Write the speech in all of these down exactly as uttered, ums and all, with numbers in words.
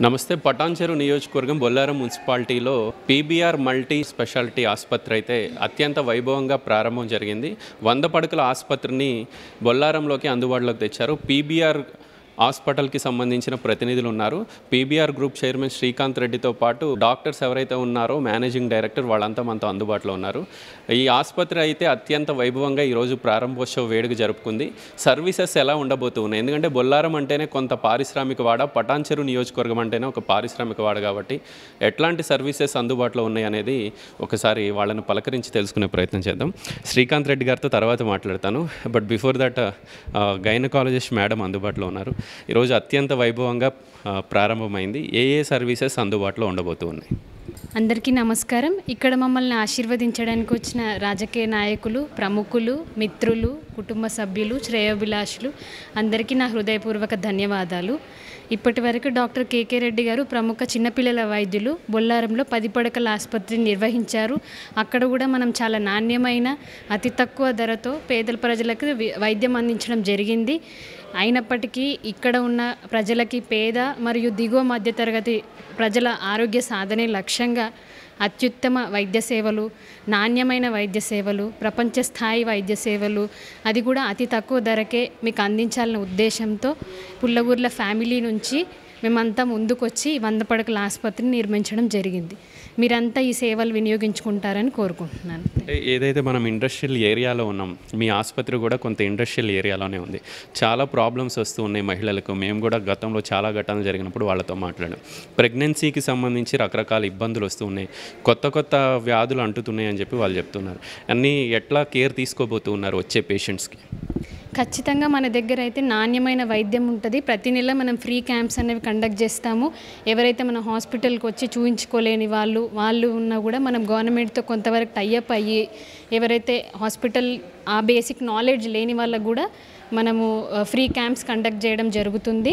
నమస్తే. పటాన్చెరు నియోజకవర్గం బొల్లారం మున్సిపాలిటీలో పీబీఆర్ మల్టీ స్పెషాలిటీ ఆసుపత్రి అయితే అత్యంత వైభవంగా ప్రారంభం జరిగింది. వంద పడకల ఆసుపత్రిని బొల్లారంలోకి అందుబాటులోకి తెచ్చారు. పీబీఆర్ హాస్పిటల్కి సంబంధించిన ప్రతినిధులు ఉన్నారు. పీబీఆర్ గ్రూప్ చైర్మన్ శ్రీకాంత్ రెడ్డితో పాటు డాక్టర్స్ ఎవరైతే ఉన్నారో మేనేజింగ్ డైరెక్టర్ వాళ్ళంతా మనతో అందుబాటులో ఉన్నారు. ఈ ఆసుపత్రి అయితే అత్యంత వైభవంగా ఈరోజు ప్రారంభోత్సవ వేడుక జరుపుకుంది. సర్వీసెస్ ఎలా ఉండబోతున్నాయి? ఎందుకంటే బొల్లారం అంటేనే కొంత పారిశ్రామిక వాడ, పటాన్చెరు నియోజకవర్గం అంటేనే ఒక పారిశ్రామిక వాడ కాబట్టి ఎట్లాంటి సర్వీసెస్ అందుబాటులో ఉన్నాయి అనేది ఒకసారి వాళ్ళని పలకరించి తెలుసుకునే ప్రయత్నం చేద్దాం. శ్రీకాంత్ రెడ్డి గారితో తర్వాత మాట్లాడతాను. But before that gynaecologist madam అందుబాటులో ఉన్నారు. ఈరోజు అత్యంత వైభవంగా ప్రారంభమైంది. ఏ ఏ సర్వీసెస్ అందుబాటులో ఉండబోతూ ఉన్నాయి? అందరికీ నమస్కారం. ఇక్కడ మమ్మల్ని ఆశీర్వదించడానికి వచ్చిన రాజకీయ నాయకులు, ప్రముఖులు, మిత్రులు, కుటుంబ సభ్యులు, శ్రేయోభిలాషులు అందరికీ నా హృదయపూర్వక ధన్యవాదాలు. ఇప్పటి వరకు డాక్టర్ కేకే రెడ్డి గారు ప్రముఖ చిన్నపిల్లల వైద్యులు బొల్లారంలో పది పడకల ఆసుపత్రిని నిర్వహించారు. అక్కడ కూడా మనం చాలా నాణ్యమైన అతి తక్కువ ధరతో పేదల ప్రజలకు వైద్యం అందించడం జరిగింది. అయినప్పటికీ ఇక్కడ ఉన్న ప్రజలకి, పేద మరియు దిగువ మధ్యతరగతి ప్రజల ఆరోగ్య సాధనే లక్ష్యంగా అత్యుత్తమ వైద్య సేవలు, నాణ్యమైన వైద్య సేవలు, ప్రపంచ స్థాయి వైద్య సేవలు, అది కూడా అతి తక్కువ ధరకే మీకు అందించాలనే ఉద్దేశంతో పుల్లగూర్ల ఫ్యామిలీ నుంచి మేమంతా ముందుకొచ్చి వంద పడకల ఆసుపత్రిని నిర్మించడం జరిగింది. మీరంతా ఈ సేవలు వినియోగించుకుంటారని కోరుకుంటున్నాను. ఏదైతే మనం ఇండస్ట్రియల్ ఏరియాలో ఉన్నాం, మీ ఆసుపత్రి కూడా కొంత ఇండస్ట్రియల్ ఏరియాలోనే ఉంది. చాలా ప్రాబ్లమ్స్ వస్తూ ఉన్నాయి మహిళలకు. మేము కూడా గతంలో చాలా ఘటనలు జరిగినప్పుడు వాళ్ళతో మాట్లాడాం. ప్రెగ్నెన్సీకి సంబంధించి రకరకాల ఇబ్బందులు వస్తూ ఉన్నాయి, కొత్త కొత్త వ్యాధులు అంటుతున్నాయి అని చెప్పి వాళ్ళు చెప్తున్నారు. అన్నీ ఎట్లా కేర్ తీసుకోబోతూ ఉన్నారు వచ్చే పేషెంట్స్కి? ఖచ్చితంగా మన దగ్గర అయితే నాణ్యమైన వైద్యం ఉంటుంది. ప్రతి నెల మనం ఫ్రీ క్యాంప్స్ అనేవి కండక్ట్ చేస్తాము. ఎవరైతే మన హాస్పిటల్కి వచ్చి చూయించుకోలేని వాళ్ళు వాళ్ళు ఉన్నా కూడా మనం గవర్నమెంట్తో కొంతవరకు టైఅప్ అయ్యి, ఎవరైతే హాస్పిటల్ ఆ బేసిక్ నాలెడ్జ్ లేని వాళ్ళకు కూడా మనము ఫ్రీ క్యాంప్స్ కండక్ట్ చేయడం జరుగుతుంది.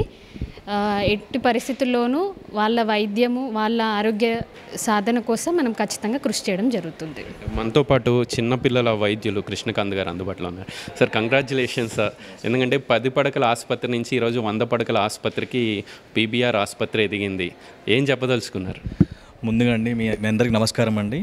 ఎట్టి పరిస్థితుల్లోనూ వాళ్ళ వైద్యము, వాళ్ళ ఆరోగ్య సాధన కోసం మనం ఖచ్చితంగా కృషి చేయడం జరుగుతుంది. మనతో పాటు చిన్నపిల్లల వైద్యులు కృష్ణకాంత్ గారు అందుబాటులో ఉన్నారు. Sir, congratulations sir. ఎందుకంటే పది పడకల ఆసుపత్రి నుంచి ఈరోజు వంద పడకల ఆసుపత్రికి పీబీఆర్ ఆసుపత్రి ఎదిగింది. ఏం చెప్పదలుచుకున్నారు? ముందుగా అండి మీ మీ అందరికీ నమస్కారం అండి.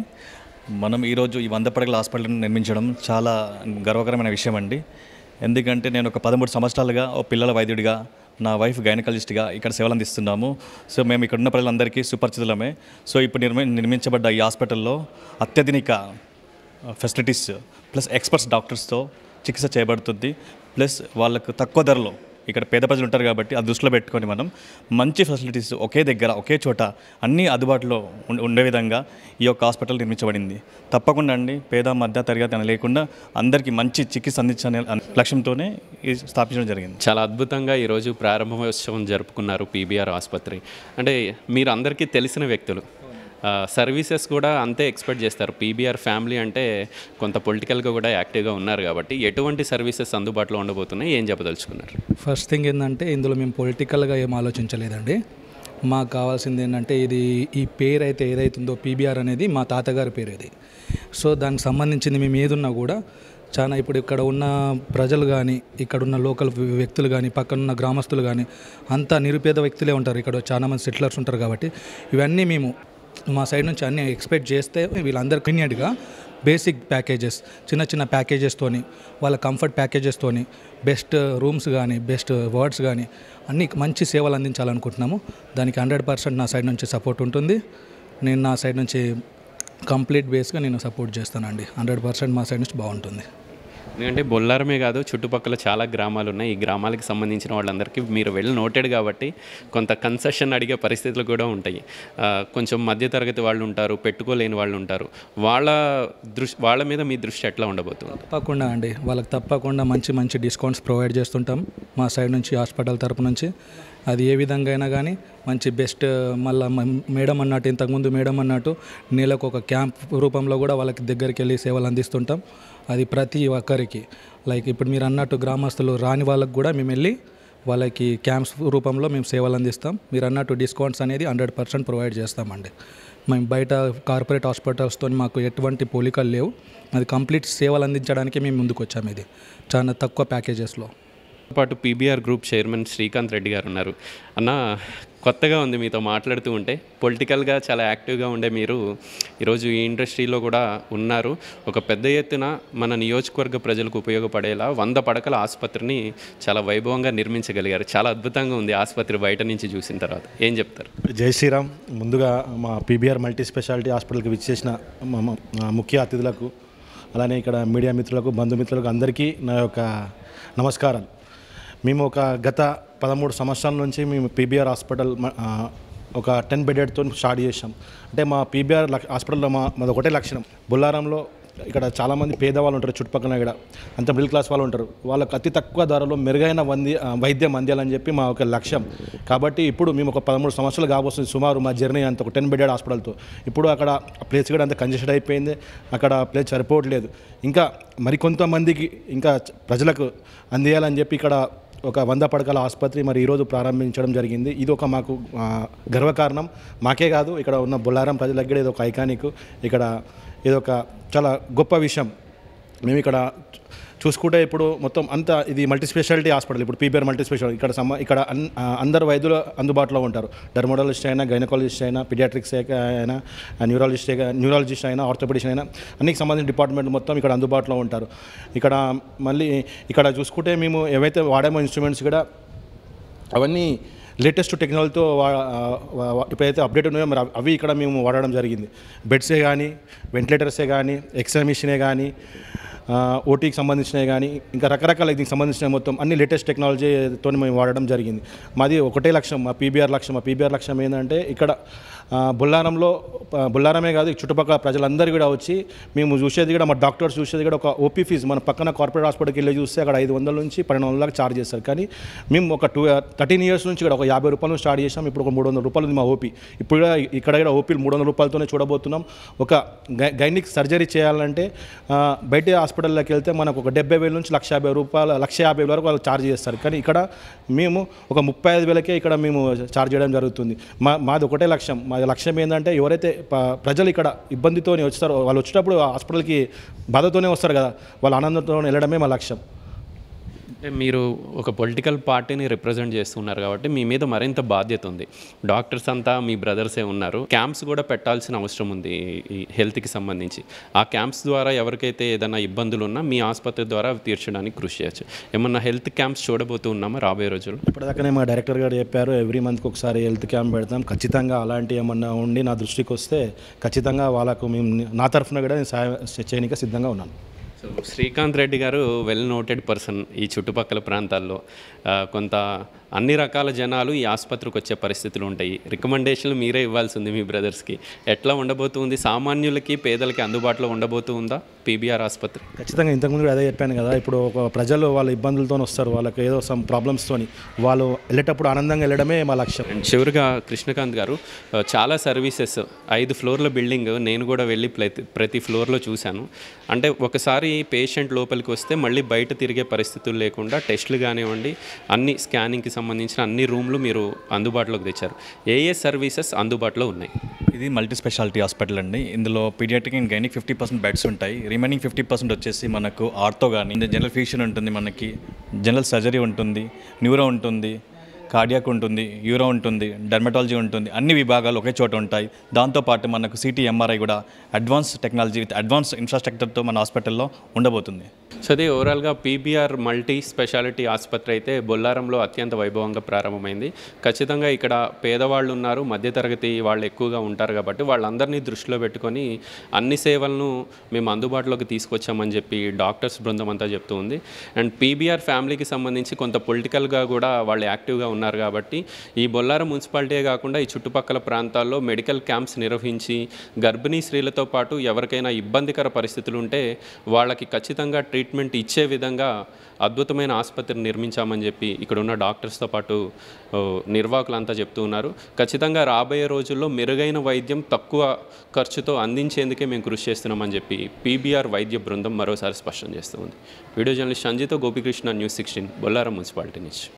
మనం ఈరోజు ఈ వంద పడకల హాస్పిటల్ని నిర్మించడం చాలా గర్వకరమైన విషయం అండి. ఎందుకంటే నేను ఒక పదమూడు సంవత్సరాలుగా ఓ పిల్లల వైద్యుడిగా, నా వైఫ్ గైనకాలజిస్ట్గా ఇక్కడ సేవలు అందిస్తున్నాము. సో మేము ఇక్కడ ఉన్న ప్రజలందరికీ సుపరిచితులమే. సో ఇప్పుడు నిర్మి నిర్మించబడ్డ ఈ హాస్పిటల్లో అత్యాధునిక ఫెసిలిటీస్ ప్లస్ ఎక్స్పర్ట్స్ డాక్టర్స్తో చికిత్స చేయబడుతుంది. ప్లస్ వాళ్ళకు తక్కువ ధరలో, ఇక్కడ పేద ప్రజలు ఉంటారు కాబట్టి అది దృష్టిలో పెట్టుకొని మనం మంచి ఫెసిలిటీస్ ఒకే దగ్గర ఒకే చోట అన్నీ అందుబాటులో ఉండే విధంగా ఈ యొక్క హాస్పిటల్ నిర్మించబడింది. తప్పకుండా అండి పేద మధ్య తరగతి అని లేకుండా అందరికీ మంచి చికిత్స అందించనే లక్ష్యంతోనే స్థాపించడం జరిగింది. చాలా అద్భుతంగా ఈరోజు ప్రారంభోత్సవం జరుపుకున్నారు పీబీఆర్ ఆసుపత్రి. అంటే మీరు అందరికీ తెలిసిన వ్యక్తులు, సర్వీసెస్ కూడా అంతే ఎక్స్పెక్ట్ చేస్తారు. పీబీఆర్ ఫ్యామిలీ అంటే కొంత పొలిటికల్గా కూడా యాక్టివ్గా ఉన్నారు కాబట్టి ఎటువంటి సర్వీసెస్ అందుబాటులో ఉండబోతున్నాయి, ఏం చెప్పదలుచుకున్నారు? ఫస్ట్ థింగ్ ఏంటంటే ఇందులో మేము పొలిటికల్గా ఏం ఆలోచించలేదండి. మాకు కావాల్సింది ఏంటంటే ఇది ఈ పేరు అయితే ఏదైతుందో పీబీఆర్ అనేది మా తాతగారి పేరు ఇది. సో దానికి సంబంధించింది మేము ఏదున్నా కూడా చాలా ఇప్పుడు ఇక్కడ ఉన్న ప్రజలు కానీ, ఇక్కడ ఉన్న లోకల్ వ్యక్తులు కానీ, పక్కనున్న గ్రామస్తులు కానీ అంతా నిరుపేద వ్యక్తులే ఉంటారు. ఇక్కడ చాలా మంది సెటిలర్స్ ఉంటారు కాబట్టి ఇవన్నీ మేము మా సైడ్ నుంచి అన్నీ ఎక్స్పెక్ట్ చేస్తే వీళ్ళందరూ కన్వీనియంట్గా బేసిక్ ప్యాకేజెస్, చిన్న చిన్న ప్యాకేజెస్తోని, వాళ్ళ కంఫర్ట్ ప్యాకేజెస్తోని, బెస్ట్ రూమ్స్ కానీ, బెస్ట్ వార్డ్స్ కానీ అన్నీ మంచి సేవలు అందించాలనుకుంటున్నాము. దానికి హండ్రెడ్ పర్సెంట్ నా సైడ్ నుంచి సపోర్ట్ ఉంటుంది. నేను నా సైడ్ నుంచి కంప్లీట్ బేస్గా నేను సపోర్ట్ చేస్తానండి. హండ్రెడ్ పర్సెంట్ మా సైడ్ నుంచి బాగుంటుంది. ఎందుకంటే బొల్లారమే కాదు, చుట్టుపక్కల చాలా గ్రామాలు ఉన్నాయి. ఈ గ్రామాలకు సంబంధించిన వాళ్ళందరికీ మీరు వెళ్ళి నోటెడ్ కాబట్టి కొంత కన్సెషన్ అడిగే పరిస్థితులు కూడా ఉంటాయి. కొంచెం మధ్యతరగతి వాళ్ళు ఉంటారు, పెట్టుకోలేని వాళ్ళు ఉంటారు. వాళ్ళ దృష్టి వాళ్ళ మీద మీ దృష్టి ఎట్లా ఉండబోతుంది? తప్పకుండా అండి, వాళ్ళకి తప్పకుండా మంచి మంచి డిస్కౌంట్స్ ప్రొవైడ్ చేస్తుంటాం మా సైడ్ నుంచి, హాస్పిటల్ తరపు నుంచి. అది ఏ విధంగా అయినా కానీ మంచి బెస్ట్, మళ్ళీ మేడం అన్నట్టు ఇంతకుముందు మేడం అన్నట్టు నెలకు ఒక క్యాంప్ రూపంలో కూడా వాళ్ళకి దగ్గరికి వెళ్ళి సేవలు అందిస్తుంటాం. అది ప్రతి ఒక్కరికి, లైక్ ఇప్పుడు మీరు అన్నట్టు గ్రామస్తులు రాని వాళ్ళకి కూడా మేము వెళ్ళి వాళ్ళకి క్యాంప్స్ రూపంలో మేము సేవలు అందిస్తాం. మీరు అన్నట్టు డిస్కౌంట్స్ అనేది హండ్రెడ్ పర్సెంట్ ప్రొవైడ్ చేస్తామండి. మేము బయట కార్పొరేట్ హాస్పిటల్స్తో మాకు ఎటువంటి పోలికలు లేవు. అది కంప్లీట్ సేవలు అందించడానికి మేము ముందుకు వచ్చాము. ఇది చాలా తక్కువ ప్యాకేజెస్లో. పాటు PBR group chairman Srikanth Reddy గారు ఉన్నారు. అన్న, కొత్తగా ఉంది మీతో మాట్లాడుతూ ఉంటే. పొలిటికల్గా చాలా యాక్టివ్గా ఉండే మీరు ఈరోజు ఈ ఇండస్ట్రీలో కూడా ఉన్నారు. ఒక పెద్ద ఎత్తున మన నియోజకవర్గ ప్రజలకు ఉపయోగపడేలా వంద పడకల ఆసుపత్రిని చాలా వైభవంగా నిర్మించగలిగారు. చాలా అద్భుతంగా ఉంది ఆసుపత్రి బయట నుంచి చూసిన తర్వాత. ఏం చెప్తారు? జై శ్రీరామ్. ముందుగా మా పీబీఆర్ మల్టీ స్పెషాలిటీ హాస్పిటల్కి విచ్చేసిన మా మా ముఖ్య అతిథులకు, అలానే ఇక్కడ మీడియా మిత్రులకు, బంధుమిత్రులకు అందరికీ నా యొక్క నమస్కారాలు. మేము ఒక గత పదమూడు సంవత్సరాల నుంచి మేము పీబీఆర్ హాస్పిటల్ ఒక టెన్ బెడెడ్తో స్టార్ట్ చేసాం. అంటే మా పీబీఆర్ హాస్పిటల్లో మా మాది ఒకటే లక్షణం. బొల్లారంలో ఇక్కడ చాలామంది పేదవాళ్ళు ఉంటారు, చుట్టుపక్కల ఇక్కడ అంత మిడిల్ క్లాస్ వాళ్ళు ఉంటారు. వాళ్ళకి అతి తక్కువ ధరలో మెరుగైన వంది వైద్యం అందియాలని చెప్పి మా ఒక లక్ష్యం. కాబట్టి ఇప్పుడు మేము ఒక పదమూడు సంవత్సరాలు కాబోస్తుంది సుమారు మా జర్నీ అంత ఒక టెన్ బెడెడ్ హాస్పిటల్తో. ఇప్పుడు అక్కడ ప్లేస్ కూడా అంత కంజెస్టెడ్ అయిపోయింది, అక్కడ ప్లేస్ సరిపోవట్లేదు. ఇంకా మరికొంతమందికి ఇంకా ప్రజలకు అందియాలని చెప్పి ఇక్కడ ఒక వంద పడకల ఆసుపత్రి మరి ఈరోజు ప్రారంభించడం జరిగింది. ఇది ఒక మాకు గర్వకారణం. మాకే కాదు, ఇక్కడ ఉన్న బొల్లారం ప్రజలకు కూడా ఇది ఒక ఐకానిక్. ఇక్కడ ఇది ఒక చాలా గొప్ప విషయం. మేము ఇక్కడ చూసుకుంటే ఇప్పుడు మొత్తం అంతా ఇది మల్టీ స్పెషాలిటీ హాస్పిటల్. ఇప్పుడు పీబీఆర్ మల్టీ స్పెషాలిటీ ఇక్కడ సమ ఇక్కడ అన్ అందరు వైద్యులు అందుబాటులో ఉంటారు. డెర్మటాలజిస్ట్ అయినా, గైనకాలజిస్ట్ అయినా, పీడియాట్రిక్స్ అయినా, న్యూరాలజిస్ట్ న్యూరాలజిస్ట్ అయినా, ఆర్థోపెడిషన్ అయినా అన్నికి సంబంధించిన డిపార్ట్మెంట్ మొత్తం ఇక్కడ అందుబాటులో ఉంటారు. ఇక్కడ మళ్ళీ ఇక్కడ చూసుకుంటే మేము ఏవైతే వాడామో ఇన్స్ట్రుమెంట్స్ కూడా అవన్నీ లేటెస్ట్ టెక్నాలజీతో ఇప్పుడైతే అప్డేట్ ఉన్నాయో మరి అవి ఇక్కడ మేము వాడడం జరిగింది. బెడ్సే కానీ, వెంటిలేటర్సే కానీ, ఎక్స్రే మిషనే కానీ, ఓటీకి సంబంధించినవి కానీ, ఇంకా రకరకాల దీనికి సంబంధించిన మొత్తం అన్ని లేటెస్ట్ టెక్నాలజీతో మేము వాడడం జరిగింది. మాది ఒకటే లక్ష్యం, మా పీబీఆర్ లక్ష్యం. మా పీబీఆర్ లక్ష్యం ఏంటంటే ఇక్కడ బొల్లారంలో, బొల్లారమే కాదు చుట్టుపక్కల ప్రజలందరూ కూడా వచ్చి మేము చూసేది కూడా, మా డాక్టర్స్ చూసేది కూడా ఒక ఓపీ ఫీజు మన పక్కన కార్పొరేట్ హాస్పిటల్కి వెళ్ళి చూస్తే అక్కడ ఐదు వందల నుంచి పన్నెండు వందలకు ఛార్జ్ చేస్తారు. కానీ మేము ఒక టూ థర్టీన్ ఇయర్స్ నుంచి కూడా ఒక యాభై రూపాయలు స్టార్ట్ చేసాం. ఇప్పుడు ఒక మూడు వందల రూపాయలు ఉంది మా ఓపీ. ఇప్పుడు కూడా ఇక్కడ కూడా ఓపీలు మూడు వందల రూపాయలతోనే చూడబోతున్నాం. ఒక గై గైనిక్ సర్జరీ చేయాలంటే బయట హాస్పిటల్లోకి వెళ్తే మనకు ఒక డెబ్బై వేల నుంచి లక్ష యాభై రూపాయలు లక్ష యాభై వేల వరకు వాళ్ళు ఛార్జ్ చేస్తారు. కానీ ఇక్కడ మేము ఒక ముప్పై ఐదు వేలకే ఇక్కడ మేము ఛార్జ్ చేయడం జరుగుతుంది. మా మాది ఒకటే లక్ష్యం. మా లక్ష్యం ఏంటంటే ఎవరైతే ప్రజలు ఇక్కడ ఇబ్బందితోనే వస్తారో వాళ్ళు వచ్చేటప్పుడు హాస్పిటల్కి బాధతోనే వస్తారు కదా, వాళ్ళ ఆనందంతో వెళ్ళడమే మా లక్ష్యం. అంటే మీరు ఒక పొలిటికల్ పార్టీని రిప్రజెంట్ చేస్తున్నారు కాబట్టి మీ మీద మరింత బాధ్యత ఉంది. డాక్టర్స్ అంతా మీ బ్రదర్సే ఉన్నారు. క్యాంప్స్ కూడా పెట్టాల్సిన అవసరం ఉంది ఈ హెల్త్కి సంబంధించి. ఆ క్యాంప్స్ ద్వారా ఎవరికైతే ఏదైనా ఇబ్బందులు ఉన్నా మీ ఆసుపత్రి ద్వారా తీర్చడానికి కృషి చేయొచ్చు. ఏమన్నా హెల్త్ క్యాంప్స్ చూడబోతూ ఉన్నామా రాబోయే రోజుల్లో? ఇప్పటిదాకానే మా డైరెక్టర్ గారు చెప్పారు, ఎవ్రీ మంత్కి ఒకసారి హెల్త్ క్యాంప్ పెడతాం. ఖచ్చితంగా అలాంటి ఏమన్నా ఉండి నా దృష్టికి వస్తే ఖచ్చితంగా వాళ్ళకు మేము నా తరఫున కూడా నేను సహాయం చేయడానికి సిద్ధంగా ఉన్నాను. సో శ్రీకాంత్ రెడ్డి గారు వెల్ నోటెడ్ పర్సన్ ఈ చుట్టుపక్కల ప్రాంతాల్లో. కొంత అన్ని రకాల జనాలు ఈ ఆసుపత్రికి వచ్చే పరిస్థితులు ఉంటాయి. రికమెండేషన్లు మీరే ఇవ్వాల్సి ఉంది మీ బ్రదర్స్కి. ఎట్లా ఉండబోతుంది? సామాన్యులకి, పేదలకి అందుబాటులో ఉండబోతూ ఉందా పీబీఆర్ ఆసుపత్రి? ఖచ్చితంగా. ఇంతకుముందు కూడా అదే చెప్పాను కదా, ఇప్పుడు ఒక ప్రజలు వాళ్ళ ఇబ్బందులతో వస్తారు, వాళ్ళకి ఏదో సమ్ ప్రాబ్లమ్స్తోని వాళ్ళు వెళ్ళేటప్పుడు ఆనందంగా వెళ్ళడమే మా లక్ష్యం. అండ్ చివరిగా కృష్ణకాంత్ గారు, చాలా సర్వీసెస్, ఐదు ఫ్లోర్ల బిల్డింగ్ నేను కూడా వెళ్ళి ప్రతి ప్రతి ఫ్లోర్లో చూశాను. అంటే ఒకసారి పేషెంట్ లోపలికి వస్తే మళ్ళీ బయట తిరిగే పరిస్థితులు లేకుండా టెస్టులు కానివ్వండి, అన్ని స్కానింగ్కి సంబంధించిన అన్ని రూమ్లు మీరు అందుబాటులోకి తెచ్చారు. ఏ ఏ సర్వీసెస్ అందుబాటులో ఉన్నాయి? ఇది మల్టీ స్పెషాలిటీ హాస్పిటల్ అండి. ఇందులో paediatric and gynaec fifty percent beds ఉంటాయి. రిమైనింగ్ ఫిఫ్టీ పర్సెంట్ వచ్చేసి మనకు ఆర్థో కానీ, జనరల్ ఫిజిషియన్ ఉంటుంది, మనకి జనరల్ సర్జరీ ఉంటుంది, న్యూరో ఉంటుంది, కార్డియాక్ ఉంటుంది, యూరో ఉంటుంది, డెర్మటాలజీ ఉంటుంది. అన్ని విభాగాలు ఒకే చోట ఉంటాయి. దాంతోపాటు మనకు సిటీ, ఎంఆర్ఐ కూడా అడ్వాన్స్ టెక్నాలజీ విత్ అడ్వాన్స్ ఇన్ఫ్రాస్ట్రక్చర్తో మన హాస్పిటల్లో ఉండబోతుంది. సో అదే ఓవరాల్గా పీబీఆర్ మల్టీ స్పెషాలిటీ ఆసుపత్రి అయితే బొల్లారంలో అత్యంత వైభవంగా ప్రారంభమైంది. ఖచ్చితంగా ఇక్కడ పేదవాళ్ళు ఉన్నారు, మధ్యతరగతి వాళ్ళు ఎక్కువగా ఉంటారు కాబట్టి వాళ్ళందరినీ దృష్టిలో పెట్టుకొని అన్ని సేవలను మేము అందుబాటులోకి తీసుకొచ్చామని చెప్పి డాక్టర్స్ బృందం అంతా చెప్తూ ఉంది. అండ్ పీబీఆర్ ఫ్యామిలీకి సంబంధించి కొంత పొలిటికల్గా కూడా వాళ్ళు యాక్టివ్గా ఉన్నారు కాబట్టి ఈ బొల్లారం మున్సిపాలిటీ కాకుండా ఈ చుట్టుపక్కల ప్రాంతాల్లో మెడికల్ క్యాంప్స్ నిర్వహించి గర్భిణీ స్త్రీలతో పాటు ఎవరికైనా ఇబ్బందికర పరిస్థితులు ఉంటే వాళ్ళకి ఖచ్చితంగా ట్రీట్మెంట్ ఇచ్చే విధంగా అద్భుతమైన ఆసుపత్రిని నిర్మించామని చెప్పి ఇక్కడ ఉన్న డాక్టర్స్తో పాటు నిర్వాహకులంతా చెప్తూ ఉన్నారు. ఖచ్చితంగా రాబోయే రోజుల్లో మెరుగైన వైద్యం తక్కువ ఖర్చుతో అందించేందుకే మేము కృషి చేస్తున్నామని చెప్పి పీబీఆర్ వైద్య బృందం మరోసారి స్పష్టం చేస్తూ ఉంది. వీడియో జర్నలిస్ట్ సంజీతో Gopikrishna, news sixteen, Bollaram municipality నుంచి.